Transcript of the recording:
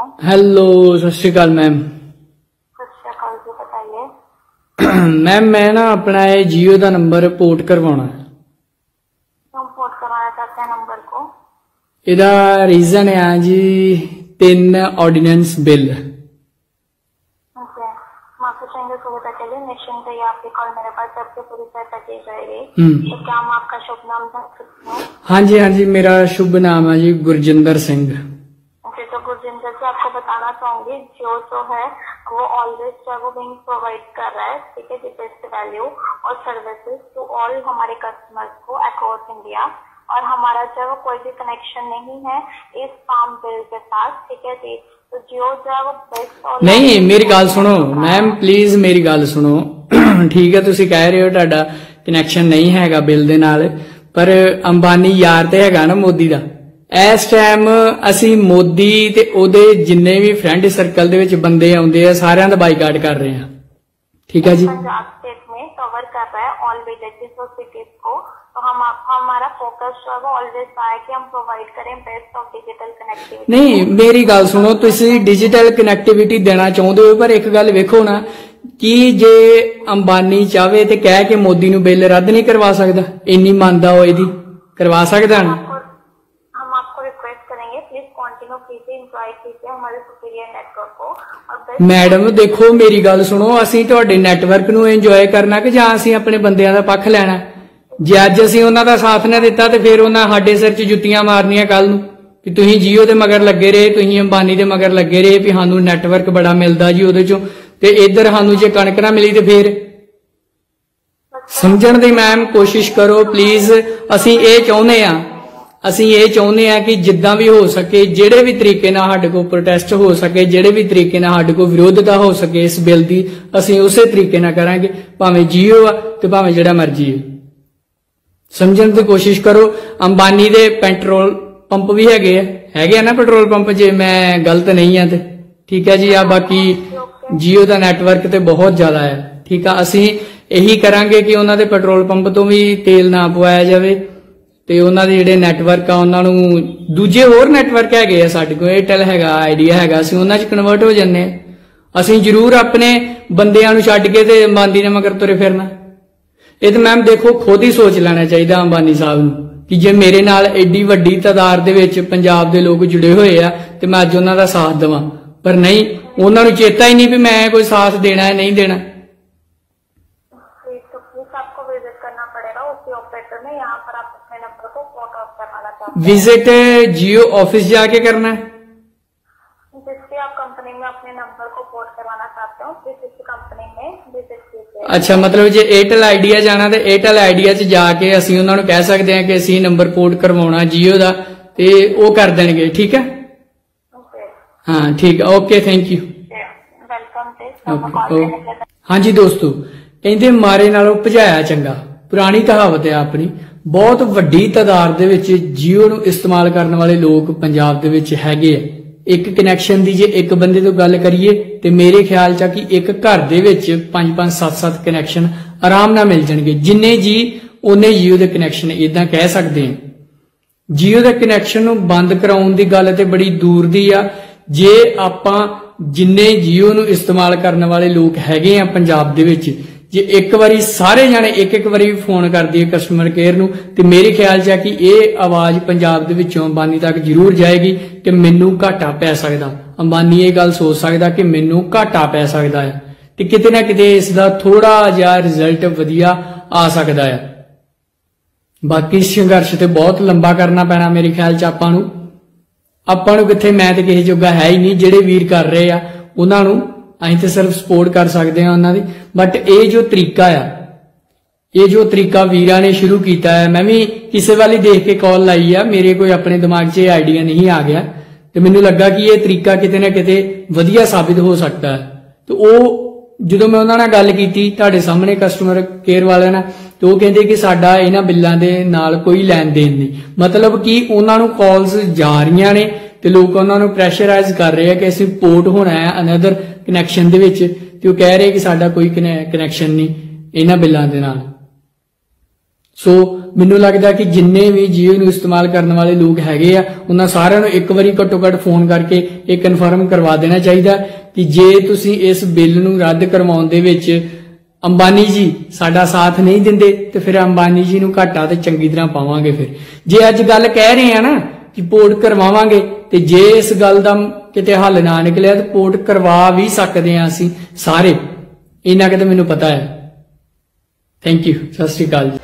Hello, सत श्री अकाल ma'am. सत श्री अकाल जी, बताइए। मैम मैं ना अपना ये जियो का नंबर पोर्ट करवाना है। क्यों पोर्ट करवाना चाहते हैं नंबर को? इहदा रीजन है जी 3 ऑर्डिनेंस बिल। ओके, माफी चाहेंगे सुविधा के लिए। निश्चिंत रहिए, आपकी कॉल मेरे पास सबसे पूरी सहायता की जाएगी। तो क्या हम आपका शुभ नाम जान सकते हैं? हाँ जी, मेरा शुभ नाम है जी गुरजिंदर सिंह। ओके, तो गुरजिंदर जी आपको बताना चाहूंगी, जो है वो ऑलवेज जो वो बैंक प्रोवाइड कर रहा है, ठीक है, द बेस्ट वैल्यू और सर्विसेज टू ऑल हमारे कस्टमर्स को अक्रॉस इंडिया। और हमारा जो है वो कोई भी कनेक्शन नहीं है इस फार्म बिल के साथ, ठीक है जी। तो जियो जो है वो बेस्ट। नहीं, मेरी गल सुनो मैम, प्लीज मेरी गल सुनो। ठीक है, तुसी कह रहे हो तुहाडा कनैक्शन नहीं हैगा बिल दे नाल, पर अंबानी यार ते हैगा ना मोदी दा। इस टाइम असी मोदी ते ओदे जिन्ने भी फ्रेंड सर्कल दे विच बंदे आउंदे आ सारियां दा बाइकाट कर रहे हैं, ठीक है जी। पंजाब स्टेट में कवर कर रहा है ऑल विलेजेस और सिटीज को। तो हमारा फोकस जो है वो ऑलवेज है कि हम प्रोवाइड करें बेस्ट ऑफ डिजिटल कनेक्टिविटी। नहीं, मेरी गल सुनो, तुसी डिजिटल कनेक्टिविटी देना चाहते हो, पर एक गल वेखो ना कि जे अंबानी चाहे तो कह के मोदी नूं बिल रद्द नहीं करवा सकदा, इन्नी मानदा हो इहदी करवा सकदा ना। हम आपको रिक्वेस्ट करेंगे, प्लीज कंटिन्यू कीजिए, एंजॉय कीजिए हमारे सुपीरियर नेटवर्क को। और मैडम देखो, मेरी गल सुनो, असीं तुहाडे नेटवर्क नूं एंजॉय करना कि जां असीं अपने बंदियां दा पक्ष लैना? जे अज असीं उन्हां दा साथ ना दिता तो फिर उन्हां साडे सिर च जुत्तियां मारनियां कल नूं कि तुसीं जियो दे मगर लगे रहे, तुसीं अंबानी दे मगर लगे रहे भी सानूं नेटवर्क बड़ा मिलदा जी उहदे चों, ते इधर सानूं जे कणक ना मिली तो फिर। समझण दी मैम कोशिश करो प्लीज। असीं ये चाहुंदे आ, कि जिद्दां भी हो सके, जेड़े भी तरीके नाल साडे कोल प्रोटेस्ट हो सके, जेड़े भी तरीके नाल साडे कोल विरोधता हो सके इस बिल दी, असीं उसे तरीके नाल करांगे, भावें जियो आ ते भावें जेड़ा मर्जी है। समझण दी कोशिश करो। अंबानी दे पेट्रोल पंप भी हैगे ना पेट्रोल पंप, जे मैं गलत नहीं है, ठीक है जी। आ बाकी जियो का नैटवर्क तो बहुत ज्यादा है, ठीक है। असी यही करांगे कि उन्हां दे पेट्रोल पंप तो भी तेल ना पवाया जाए, ते उन्हां दे जिहड़े नैटवर्क आ उन्हां नूं दूजे होर नैटवर्क हैगे आ, साडे कोल एयरटेल हैगा, आइडिया हैगा, असीं उन्हां च कन्वर्ट हो जन्ने। असीं जरूर अपने बंदियां नूं छड्ड के ते अंबानी दे मगर तुरे फिरना। ये तो मैम देखो खुद ही सोच लेना चाहिए अंबानी साहब नूं कि जे मेरे नाल एडी वड्डी तादाद दे विच पंजाब दे लोग जुड़े हुए आ ते मैं अज उन्हां दा साथ देवां, पर नहीं, उन्हां नूं चेता ही नहीं भी मैं कोई साथ देना है नहीं देना। विजिट जियो ऑफिस जाके करना है, जिससे आप कंपनी में अपने नंबर को पोर्ट करवाना चाहते हो, कंपनी में विजिट कीजिए। अच्छा, मतलब जे एयरटेल आइडिया जाना तो एयरटेल आइडिया च जाके असीं उन्हां नूं कह सकते हैं कि असीं नंबर पोर्ट करवाउणा जियो दा, ते वो कर देणगे, ठीक है। हाँ ठीक है, ओके, थैंक यू, वेलकम। हाँ जी दोस्तों, कहंदे मारे नालों भजाया चंगा, पुरानी कहावत है अपनी। बहुत वड्डी तादाद दे विच जियो नूं इस्तेमाल करने वाले लोग पंजाब दे विच हैगे आ। एक कनैक्शन दी जे एक बंदे तो गल करिए ते मेरे ख्याल च कि एक घर दे विच 5-5 7-7 कनैक्शन आराम नाल मिल जाणगे। जिन्ने जी उन्ने जियो दे कनैक्शन, इदां कह सकते हैं। जियो दे कनैक्शन नूं बंद कराउण दी गल ते बड़ी दूर दी आ। जे आपां जिन्ने जियो नूं इस्तेमाल करने वाले लोग हैगे आ पंजाब दे विच, जे एक बारी सारे जाने एक बारी फोन कर दिए कस्टमर केयर नूं, ते मेरे ख्याल च कि यह आवाज पंजाब दे विचों अंबानी तक जरूर जाएगी कि मैनू घाटा पै सकदा। अंबानी ये गल सोच सकदा कि मैनू घाटा पै सकदा है, ते किते ना किते इसदा थोड़ा जिहा रिजल्ट वधिया आ सकदा है। बाकी संघर्ष ते बहुत लंबा करना पैना मेरे ख्याल च आपां नूं किथे, मैं ते किसी जोगा है ही नहीं। जिहड़े वीर कर रहे आ उन्हां नूं असीं ते सिर्फ सपोर्ट कर सकते हैं उन्हां दी, बट ये जो तरीका आ, ये जो तरीका वीरां ने शुरू किया है, मैं भी किसी वाली देख के कॉल लाई है, मेरे कोई अपने दिमाग च आइडिया नहीं आ गया, तो मैनूं लगा कि यह तरीका किते ना किते वधिया साबित हो सकता है। तो वो ਜਦੋਂ मैं उन्हां नाल गल कीती तुहाडे सामने कस्टमर केयर वाले ने, तो वो कहंदे कि साडा इन्हां बिल्लां दे नाल कोई लैन देन नहीं, मतलब कि उन्हां नूं कॉल्स जा रहीआं ने ते लोग उन्हां नूं प्रैशराइज कर रहे हैं कि असीं पोर्ट होना है अनदर कनैक्शन दे विच, ते वो कह रहे कि साडा कोई कनैक्शन नहीं इन्हां बिल्लां दे नाल। सो ਮੈਨੂੰ लगता कि जिन्ने भी जियो ਨੂੰ इस्तेमाल करने वाले लोग हैगे आ उन्हां सारिਆਂ ਨੂੰ एक बारी घट्टो घट फोन करके ਇਹ कन्फर्म करवा देना चाहिए कि जे तुसी इस बिल ਨੂੰ रद्द करवाउण दे विच अंबानी जी साडा साथ नहीं दिंदे ते फिर अंबानी जी ਨੂੰ घाटा ते चंगी तरह पावांगे। फिर जे अज गल कह रहे हैं ना कि पोर्ट करवावांगे ते जे इस गल दा किते हल ना निकलिया तो पोर्ट करवा भी सकते हैं असीं सारे, इन्ना कि मैनूं पता है। थैंक यू, सत श्री अकाल जी।